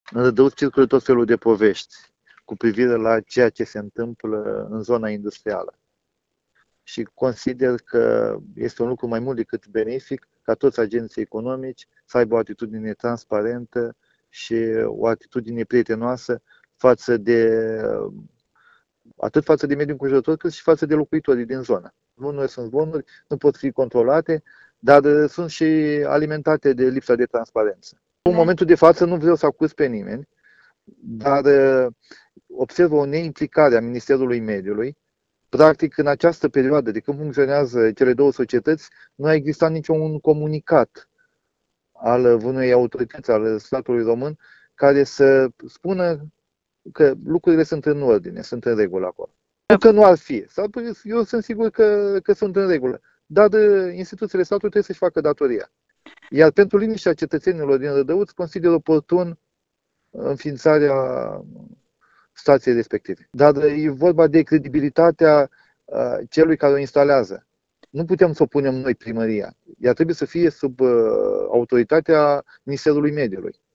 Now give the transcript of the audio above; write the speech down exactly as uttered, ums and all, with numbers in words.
În Rădăuți circulă tot felul de povești cu privire la ceea ce se întâmplă în zona industrială. Și consider că este un lucru mai mult decât benefic ca toți agenții economici să aibă o atitudine transparentă și o atitudine prietenoasă față de, atât față de mediul înconjurător, cât și față de locuitorii din zonă. Zvonurile sunt zvonuri, nu pot fi controlate, dar sunt și alimentate de lipsa de transparență. În momentul de față nu vreau să acuz pe nimeni, dar observ o neimplicare a Ministerului Mediului. Practic, în această perioadă de când funcționează cele două societăți, nu a existat niciun comunicat al unei autorități, al statului român, care să spună că lucrurile sunt în ordine, sunt în regulă acolo. Nu că nu ar fi. Eu sunt sigur că, că sunt în regulă. Dar instituțiile statului trebuie să-și facă datoria. Iar pentru liniștea cetățenilor din Rădăuți, consider oportun înființarea stației respective. Dar e vorba de credibilitatea celui care o instalează. Nu putem să o punem noi, primăria. Ea trebuie să fie sub autoritatea Ministerului Mediului.